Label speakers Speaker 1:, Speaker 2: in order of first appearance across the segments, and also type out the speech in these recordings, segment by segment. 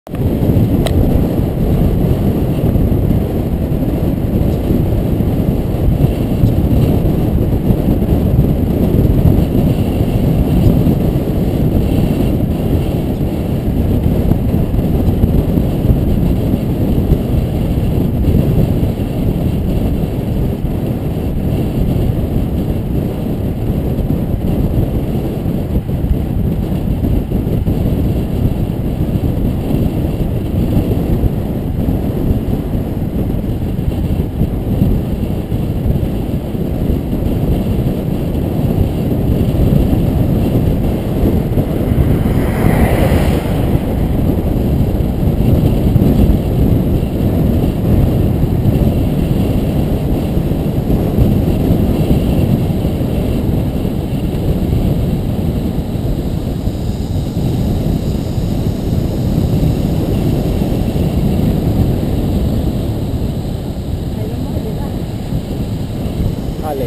Speaker 1: Vale.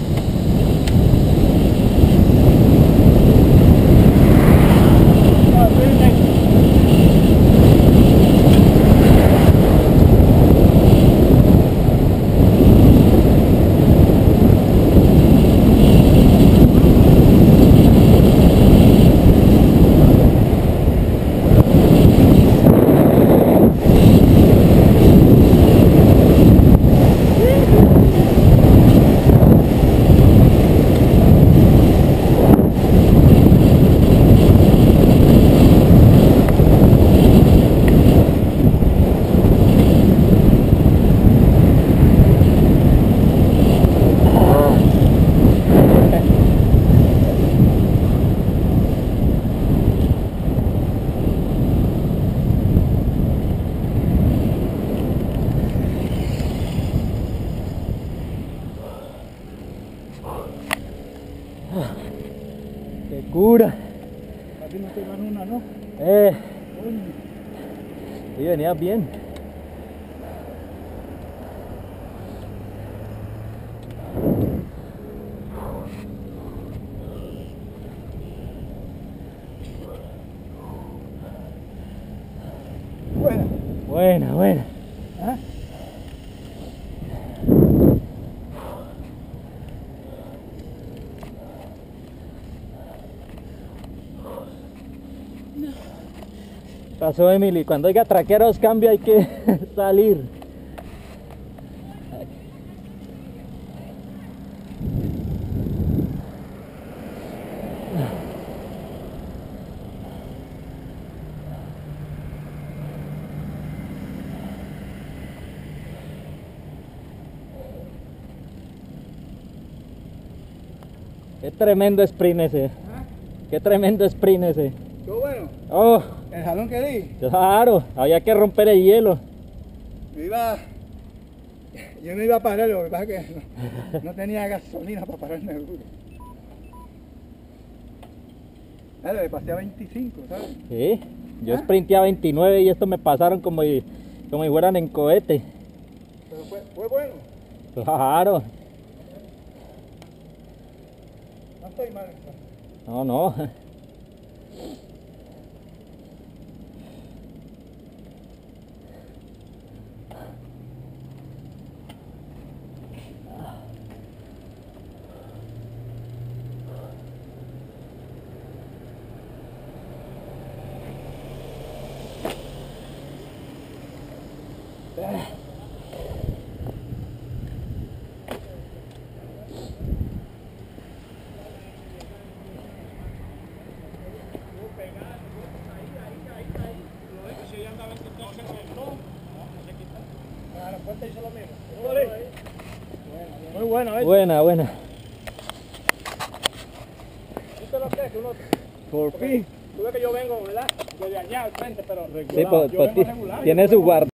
Speaker 1: ¡Qué cura!
Speaker 2: A ti no te van una, ¿no?
Speaker 1: Sí, venía bien.
Speaker 2: Buena.
Speaker 1: Buena, buena.
Speaker 2: ¿Ah?
Speaker 1: Pasó Emily, cuando oiga traquearos cambio hay que salir. Qué tremendo sprint ese.
Speaker 2: ¿Ah?
Speaker 1: Qué tremendo sprint ese.
Speaker 2: ¿Todo bueno?
Speaker 1: Oh,
Speaker 2: El jalón que di,
Speaker 1: claro, había que romper el hielo.
Speaker 2: yo no iba a parar, lo que pasa es que no tenía gasolina para pararme duro. Claro, le pasé a 25, ¿sabes?
Speaker 1: Sí, yo
Speaker 2: ¿Ah?
Speaker 1: sprinté a 29 y esto me pasaron como si fueran en cohete.
Speaker 2: Pero fue bueno.
Speaker 1: Claro.
Speaker 2: No estoy mal.
Speaker 1: No, no.
Speaker 2: Muy bueno, ¿eh?
Speaker 1: Buena, buena.
Speaker 2: ¿Tú lo crees que uno...
Speaker 1: Por fin.
Speaker 2: Tú ves que yo vengo, ¿verdad? Desde allá al frente, pero
Speaker 1: Sí,
Speaker 2: regulado.
Speaker 1: pues, tiene su guarda.